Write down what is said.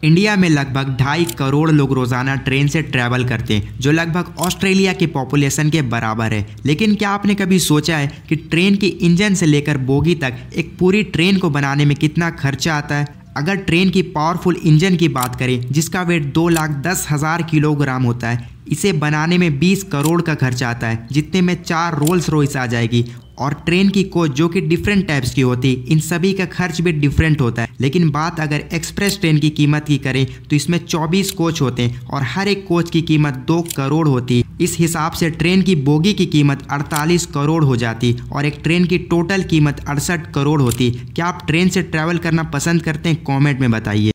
India में लगभग 2.5 करोड़ लोग रोजाना ट्रेन से ट्रैवल करते हैं, जो लगभग ऑस्ट्रेलिया की पॉपुलेशन के बराबर है। लेकिन क्या आपने कभी सोचा है कि ट्रेन की इंजन से लेकर बोगी तक एक पूरी ट्रेन को बनाने में कितना खर्चा आता है? अगर ट्रेन की पावरफुल इंजन की बात करें जिसका वेट 2,10,000 किलोग्राम होता है, इसे बनाने में 20 करोड़ का खर्चा आता है, जितने में 4 रोल्स रॉयस आ जाएगी। और ट्रेन की कोच जो कि डिफरेंट टाइप्स की होती है, इन सभी का खर्च भी डिफरेंट होता है। लेकिन बात अगर एक्सप्रेस ट्रेन की कीमत की करें तो इसमें 24 कोच होते हैं और हर एक कोच की कीमत 2 करोड़ होती है। इस हिसाब से ट्रेन की बोगी की कीमत 48 करोड़ हो जाती और एक ट्रेन की टोटल कीमत 68 करोड़ होती। क्या आप ट्रेन से ट्रैवल करना पसंद करते हैं? कॉमेंट में बताइए।